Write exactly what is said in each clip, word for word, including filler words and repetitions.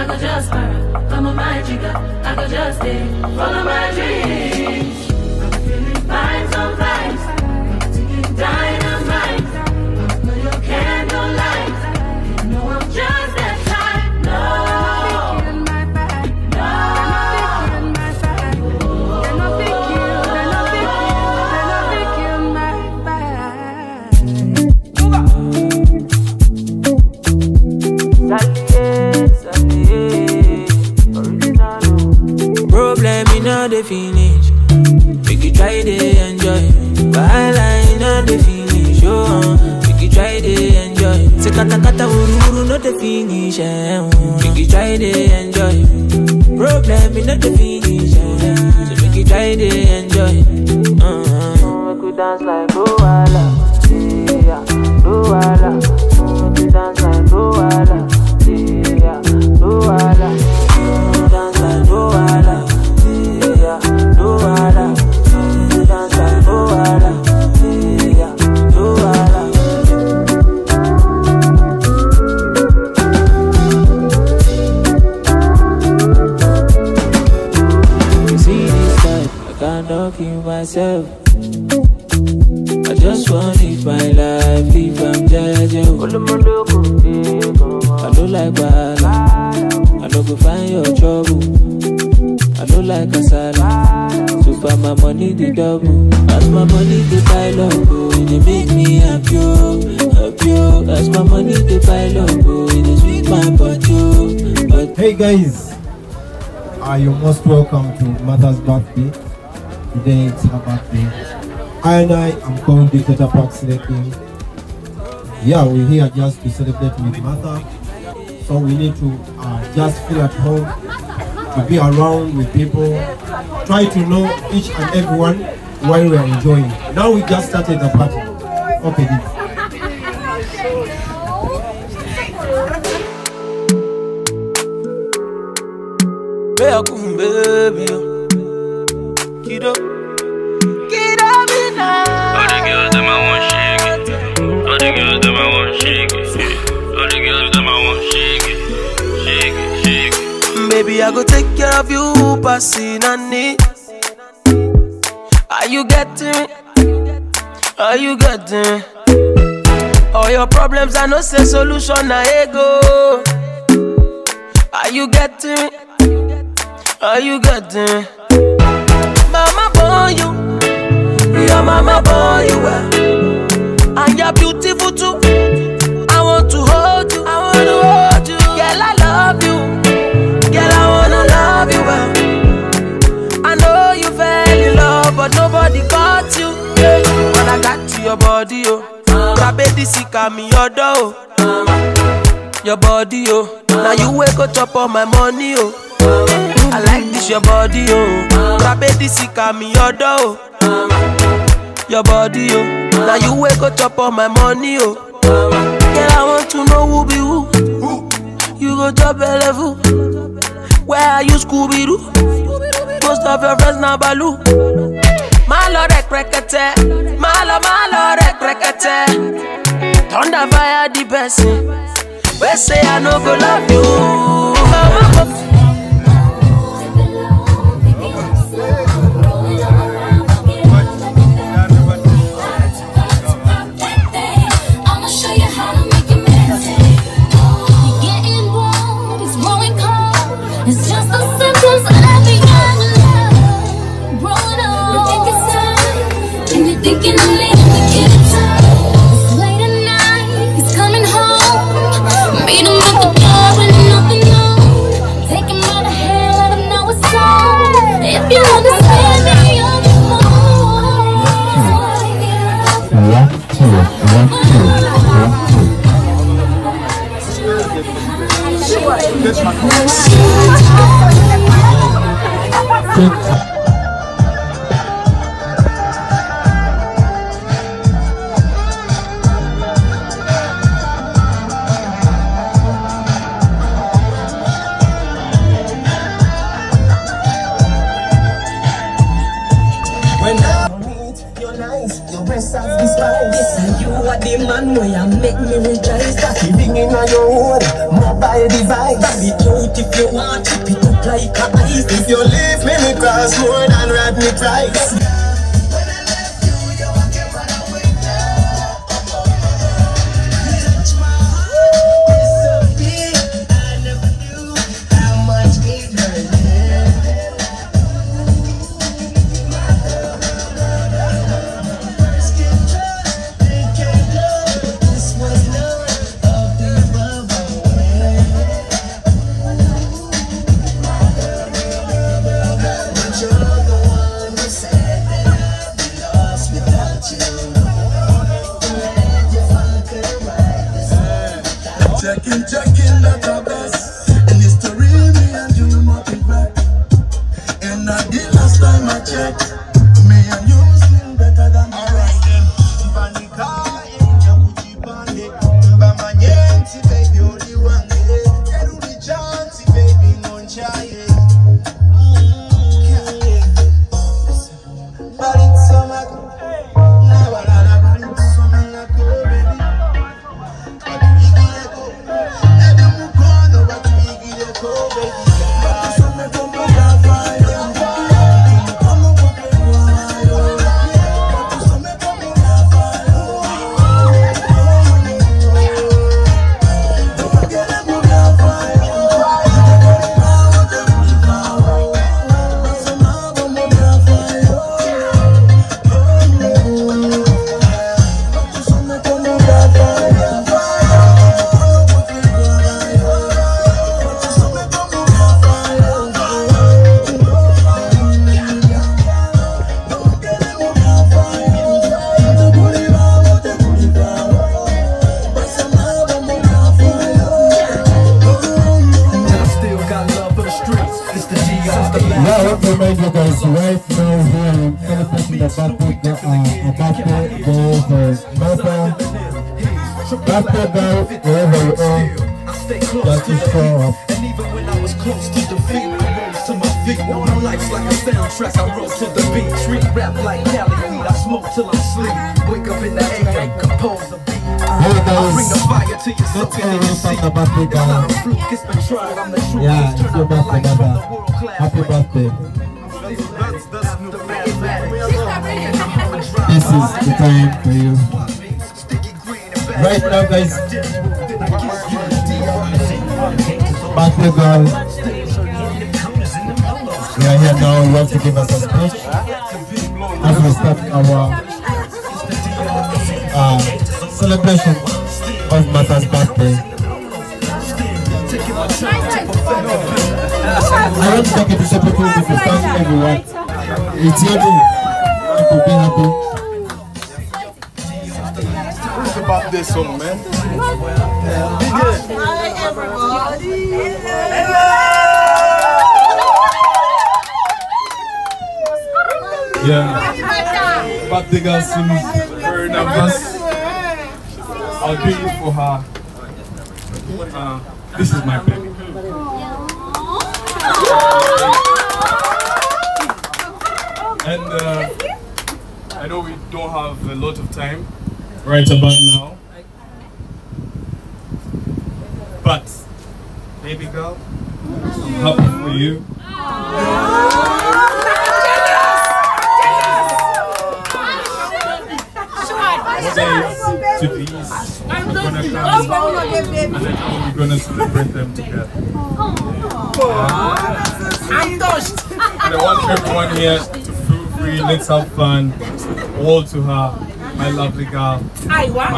I could just burn. Come on, my jigger, I could just stay. Follow my dreams. I'm feeling fine, so vibes. I'm taking dynamite. I'm for your candlelight. You know I'm just that type. No. Problem in all the finish. Make you try to enjoy. While I know the finish, oh, make you try to enjoy. Say kata kata uru uru not the finish, eh, oh. Make you try to enjoy. Problem in all the finish, eh, so make you try to enjoy. Uh-huh. Make you dance like Luala, yeah, Luala. Make you dance like Luala, yeah, Luala. Dance like Luala, yeah, Luala. Dance like Luala, yeah, Luala. You see this life, I cannot kill myself. I just want to live my life, if I'm judging. I don't like bad, I don't go find your trouble. I don't like kasala, so far my money the double. As my money the pile up, oh, it make me happy, happy. As my money the pile up, oh, it sweet my body. But hey guys, uh, you're most welcome to Martha's birthday. Today it's her birthday. I and I am called Dictator Park Selecting. Yeah, we're here just to celebrate with Martha. So we need to uh, just feel at home, to be around with people, try to know each and everyone while we are enjoying. Now we just started the party. Okay. baby, Kido, Kido me now. All the girls them I want shake it. All the girls them I want shake it. All the girls them I want shake it, shake it, shake it. Baby, I go take care of you, passing on it. Are you getting? Are you getting? All your problems, I know say solution, na ego. Are you getting? Are you getting? Mama born you, your mama born you well, and you're beautiful too. I want to hold you, I want to hold you. Girl, I love you, girl, I wanna love you well. I know you fell in love, but nobody caught you. When I got to your body, oh, baby, sick me your door. Your body, oh, now you wake up on my money, oh. I like this your body, oh. Baby, sick me your door. Your body, oh, now you wake up on my money, oh. Girl, I want to know who be who. You go top level. Where are you, Scooby-Doo? Most of your friends now Baloo. Malo rek rekete, malo malo rek rekete. Thunder fire the person. We say I no go love you. I'ma show you how to make it meditate. You're getting warm, it's growing cold. It's just a sentence I began to love. Growing up, you think it's time, and you're thinking I'm late to get it time. It's late at night, it's coming home. Meet him at the door with nothing on. Take him by the hand, let him know it's on. If you understand me, you'll be more. One, two, one, two, one, two. When I meet your nice, your breasts are the spice. You are the man way and make me rejoice. That he ringing on your own mobile device. That be out if you want to pick up like a ice. If you leave me, me cost more than Rodney Price. Checking, checking database, and it's the real me and you nothing back. And not the last time I checked, me and you still better than the rest. Vanika, inja kujipande, mbama nyenti baby only one day. Erudi chanti baby nonchaye. But it's so much, never let but it's so much, baby. Remind you guys right now here celebrating the birthday, uh, a birthday day for Martha. Birthday girl, wherever you are, just to show up. And even when I was close to defeat, I rose to my feet. My life's like a soundtrack, I rose to the beat. Street rap like Cali weed, I smoke till I'm sleep. Wake up in the A M, compose a beat. I bring the fire to your soul and you see. It's not a fluke, it's been tried, I'm the truth. Yeah, it's your birthday, brother. Happy birthday. This is the time for you. Right now, guys, birthday girl, we are here now. You want to give us a speech as we start our uh, celebration of Martha's birthday. I want to take it this opportunity to thank everyone. It's here to be happy. What about this song, man? Hi, everybody. Yeah. But the girl seems very nervous. I'll do it for her. Uh, this is my baby. And uh, I know we don't have a lot of time right about now, but baby girl, I'm happy for you. Days to these, we're gonna come and I know we're gonna celebrate them together. I'm touched. And I want everyone here to feel free, let's have fun. All to her, my lovely girl. I want.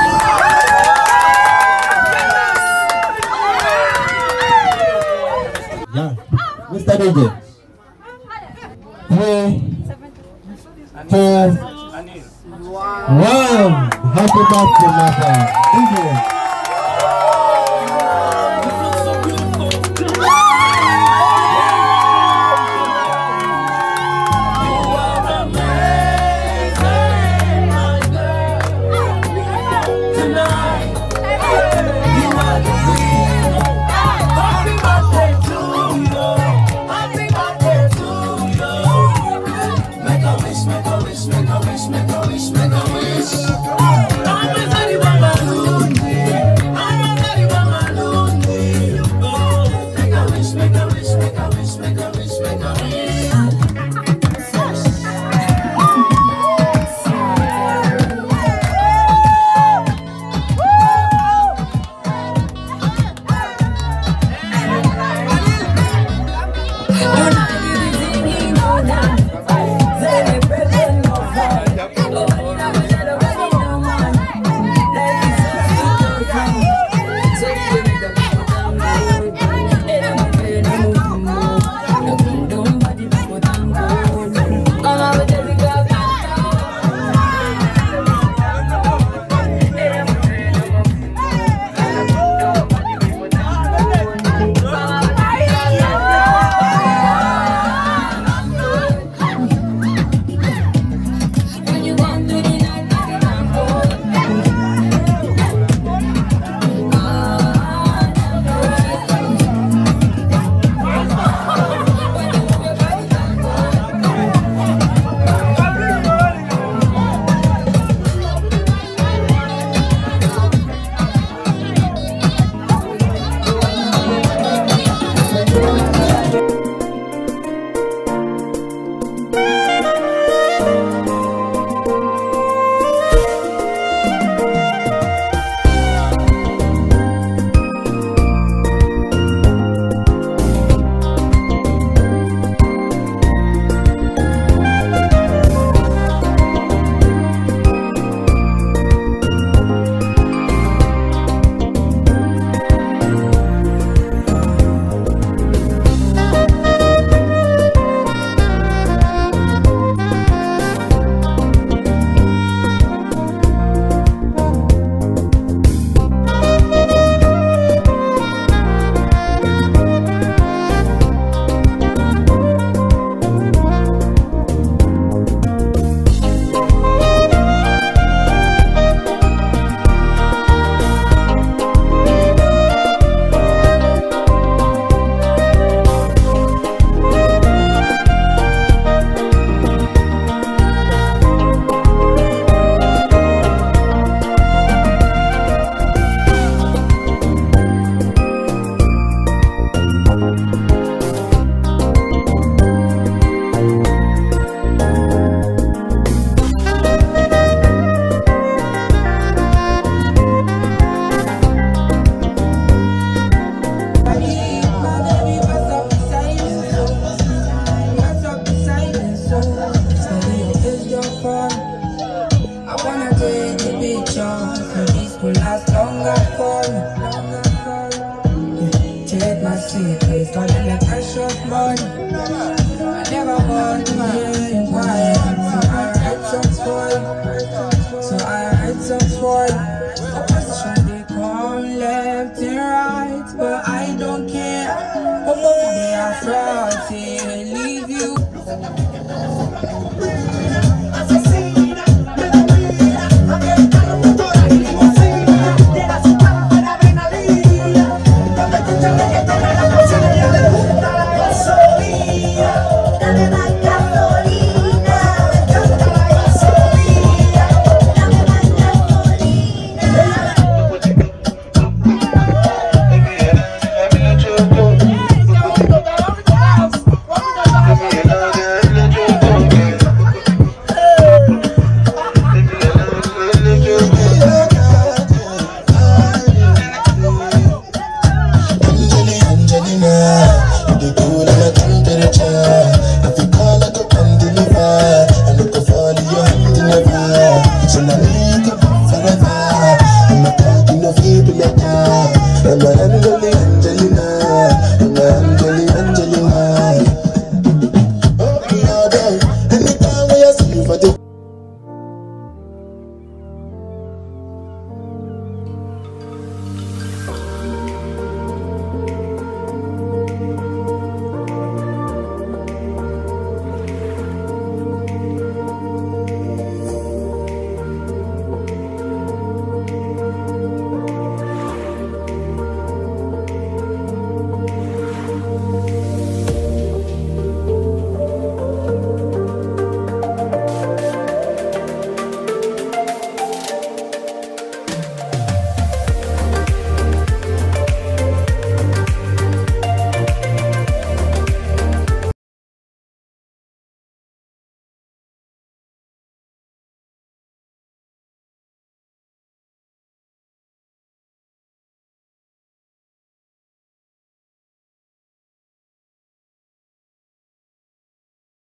Yeah, Mister D J. Three, two, one. Happy birthday, Martha. D J. Make a wish, make a wish, make a wish, make a wish. Always anyone. long and fun. Take my seat, please, cause I'm the precious man.